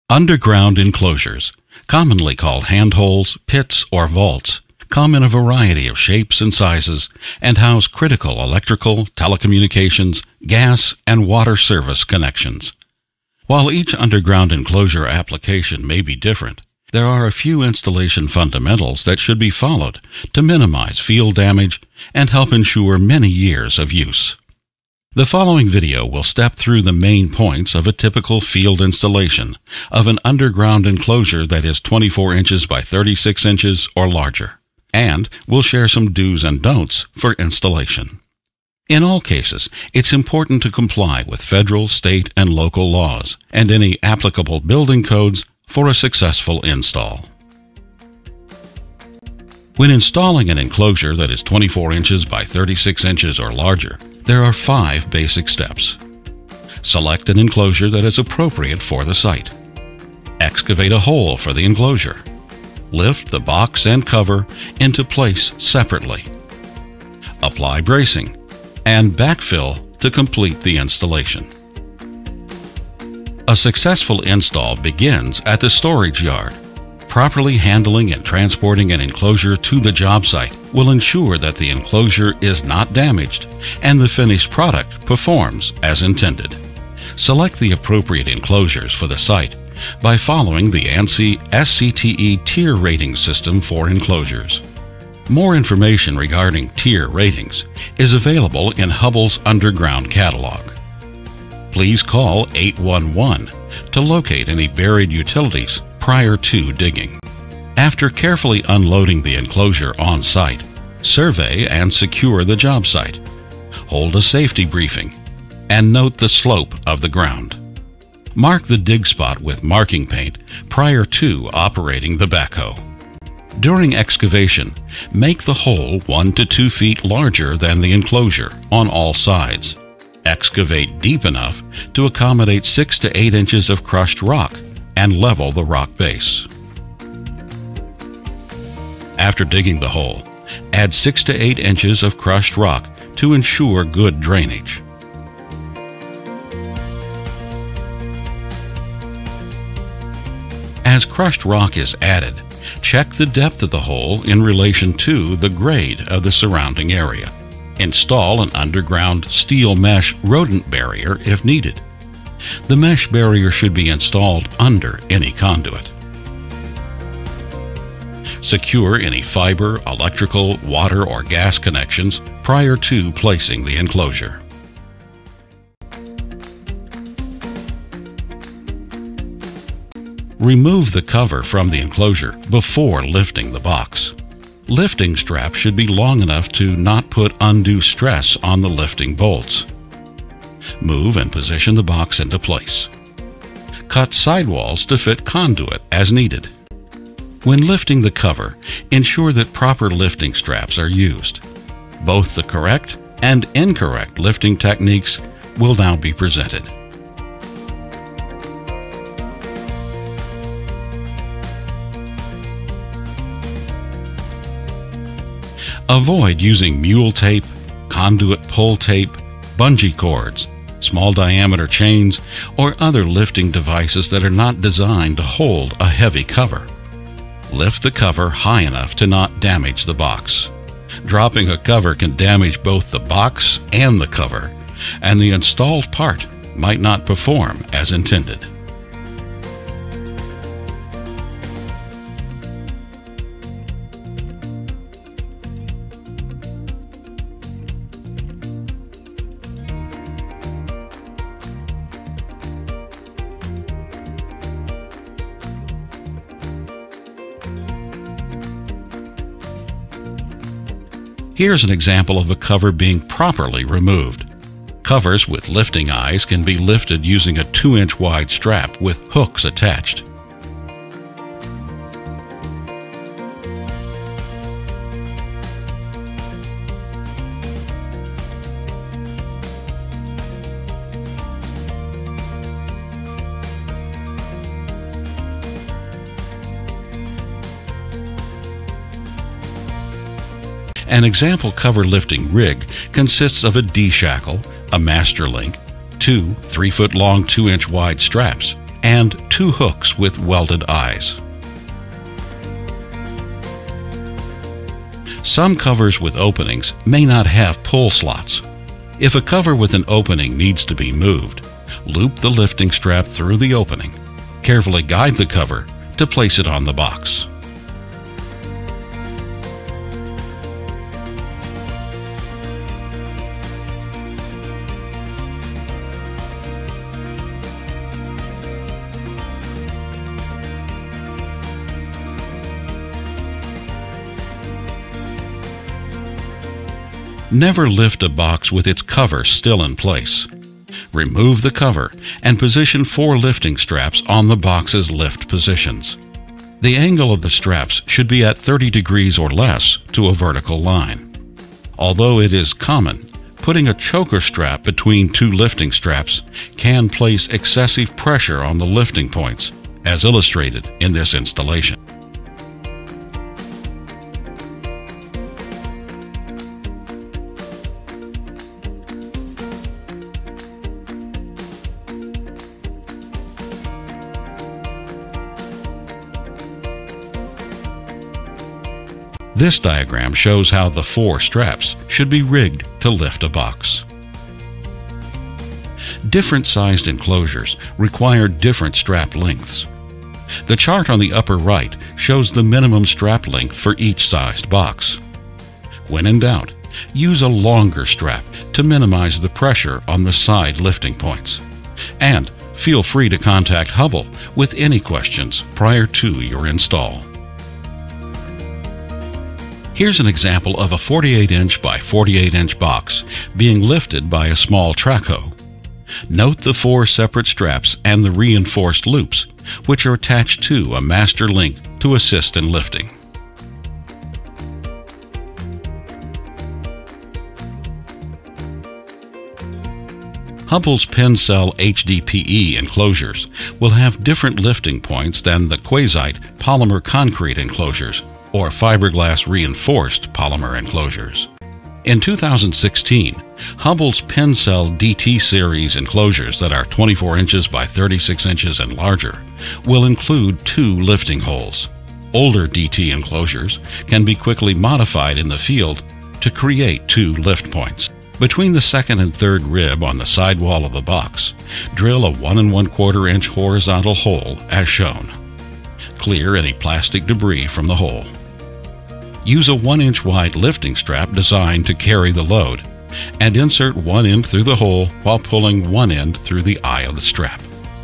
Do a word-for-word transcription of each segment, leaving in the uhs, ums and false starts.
Underground enclosures, commonly called handholds, pits, or vaults, come in a variety of shapes and sizes and house critical electrical, telecommunications, gas, and water service connections. While each underground enclosure application may be different, there are a few installation fundamentals that should be followed to minimize field damage and help ensure many years of use. The following video will step through the main points of a typical field installation of an underground enclosure that is twenty-four inches by thirty-six inches or larger, and we'll share some do's and don'ts for installation. In all cases, it's important to comply with federal, state, and local laws and any applicable building codes for a successful install. When installing an enclosure that is twenty-four inches by thirty-six inches or larger, there are five basic steps. Select an enclosure that is appropriate for the site. Excavate a hole for the enclosure. Lift the box and cover into place separately. Apply bracing and backfill to complete the installation. A successful install begins at the storage yard. Properly handling and transporting an enclosure to the job site will ensure that the enclosure is not damaged and the finished product performs as intended. Select the appropriate enclosures for the site by following the ANSI S C T E tier rating system for enclosures. More information regarding tier ratings is available in Hubbell's Underground Catalog. Please call eight one one to locate any buried utilities prior to digging. After carefully unloading the enclosure on site, survey and secure the job site. Hold a safety briefing and note the slope of the ground. Mark the dig spot with marking paint prior to operating the backhoe. During excavation, make the hole one to two feet larger than the enclosure on all sides. Excavate deep enough to accommodate six to eight inches of crushed rock and level the rock base. After digging the hole, add six to eight inches of crushed rock to ensure good drainage. As crushed rock is added, check the depth of the hole in relation to the grade of the surrounding area. Install an underground steel mesh rodent barrier if needed. The mesh barrier should be installed under any conduit. Secure any fiber, electrical, water, or gas connections prior to placing the enclosure. Remove the cover from the enclosure before lifting the box. Lifting straps should be long enough to not put undue stress on the lifting bolts. Move and position the box into place. Cut sidewalls to fit conduit as needed. When lifting the cover, ensure that proper lifting straps are used. Both the correct and incorrect lifting techniques will now be presented. Avoid using mule tape, conduit pull tape, bungee cords, small diameter chains, or other lifting devices that are not designed to hold a heavy cover. Lift the cover high enough to not damage the box. Dropping a cover can damage both the box and the cover, and the installed part might not perform as intended. Here's an example of a cover being properly removed. Covers with lifting eyes can be lifted using a two inch wide strap with hooks attached. An example cover lifting rig consists of a D-shackle, a master link, two three foot long two inch wide straps, and two hooks with welded eyes. Some covers with openings may not have pull slots. If a cover with an opening needs to be moved, loop the lifting strap through the opening. Carefully guide the cover to place it on the box. Never lift a box with its cover still in place. Remove the cover and position four lifting straps on the box's lift positions. The angle of the straps should be at thirty degrees or less to a vertical line. Although it is common, putting a choker strap between two lifting straps can place excessive pressure on the lifting points, as illustrated in this installation. This diagram shows how the four straps should be rigged to lift a box. Different sized enclosures require different strap lengths. The chart on the upper right shows the minimum strap length for each sized box. When in doubt, use a longer strap to minimize the pressure on the side lifting points. And feel free to contact Hubbell with any questions prior to your install. Here's an example of a forty-eight inch by forty-eight inch box being lifted by a small track hoe. Note the four separate straps and the reinforced loops, which are attached to a master link to assist in lifting. Hubbell's Pincel H D P E enclosures will have different lifting points than the Quasite polymer concrete enclosures or fiberglass reinforced polymer enclosures. In two thousand sixteen, Hubbell's Pincel D T series enclosures that are twenty-four inches by thirty-six inches and larger will include two lifting holes. Older D T enclosures can be quickly modified in the field to create two lift points. Between the second and third rib on the sidewall of the box, drill a one and one quarter inch horizontal hole as shown. Clear any plastic debris from the hole. Use a one inch wide lifting strap designed to carry the load, and insert one end through the hole while pulling one end through the eye of the strap.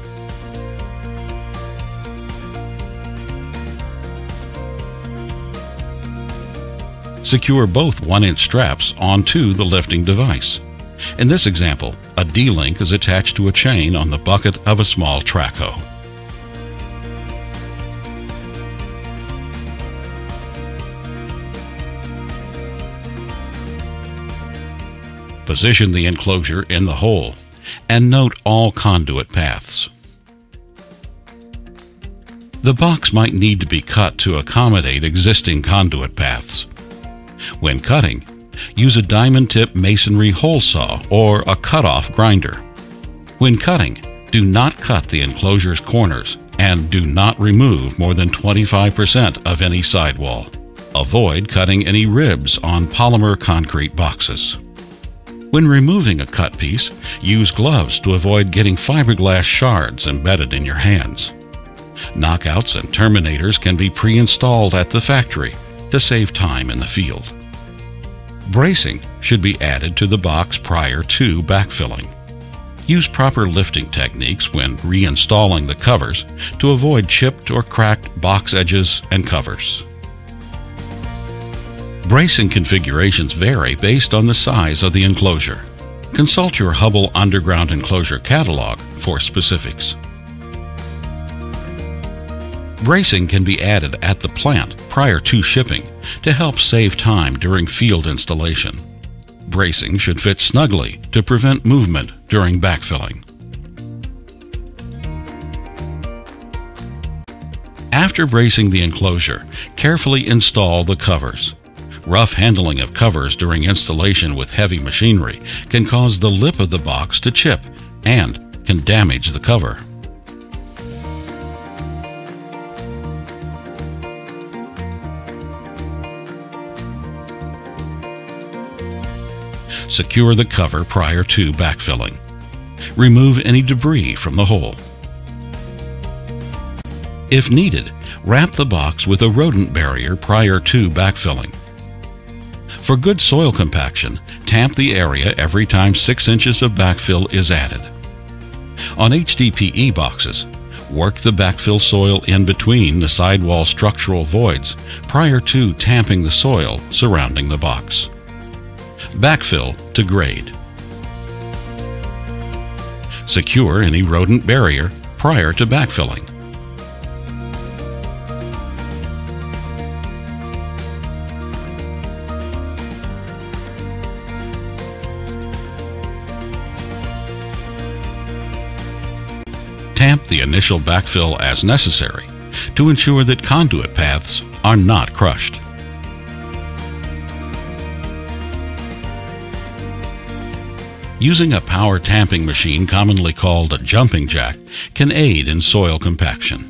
Secure both one inch straps onto the lifting device. In this example, a D-link is attached to a chain on the bucket of a small track hoe. Position the enclosure in the hole, and note all conduit paths. The box might need to be cut to accommodate existing conduit paths. When cutting, use a diamond tip masonry hole saw or a cut-off grinder. When cutting, do not cut the enclosure's corners and do not remove more than twenty-five percent of any sidewall. Avoid cutting any ribs on polymer concrete boxes. When removing a cut piece, use gloves to avoid getting fiberglass shards embedded in your hands. Knockouts and terminators can be pre-installed at the factory to save time in the field. Bracing should be added to the box prior to backfilling. Use proper lifting techniques when reinstalling the covers to avoid chipped or cracked box edges and covers. Bracing configurations vary based on the size of the enclosure. Consult your Hubbell Underground Enclosure catalog for specifics. Bracing can be added at the plant prior to shipping to help save time during field installation. Bracing should fit snugly to prevent movement during backfilling. After bracing the enclosure, carefully install the covers. Rough handling of covers during installation with heavy machinery can cause the lip of the box to chip and can damage the cover. Secure the cover prior to backfilling. Remove any debris from the hole. If needed, wrap the box with a rodent barrier prior to backfilling. For good soil compaction, tamp the area every time six inches of backfill is added. On H D P E boxes, work the backfill soil in between the sidewall structural voids prior to tamping the soil surrounding the box. Backfill to grade. Secure any rodent barrier prior to backfilling. Tamp the initial backfill as necessary to ensure that conduit paths are not crushed. Using a power tamping machine, commonly called a jumping jack, can aid in soil compaction.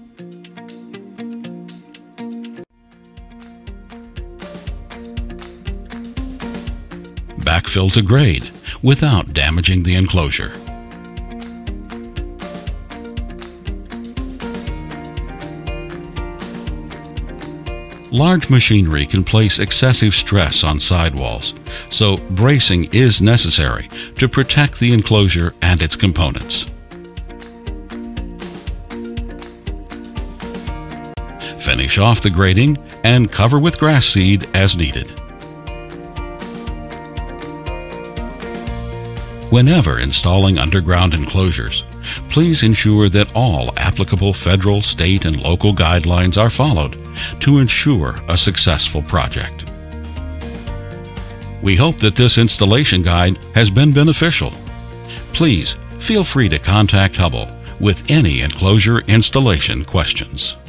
Backfill to grade without damaging the enclosure. Large machinery can place excessive stress on sidewalls, so bracing is necessary to protect the enclosure and its components. Finish off the grading and cover with grass seed as needed. Whenever installing underground enclosures, please ensure that all applicable federal, state, and local guidelines are followed to ensure a successful project. We hope that this installation guide has been beneficial. Please feel free to contact Hubbell with any enclosure installation questions.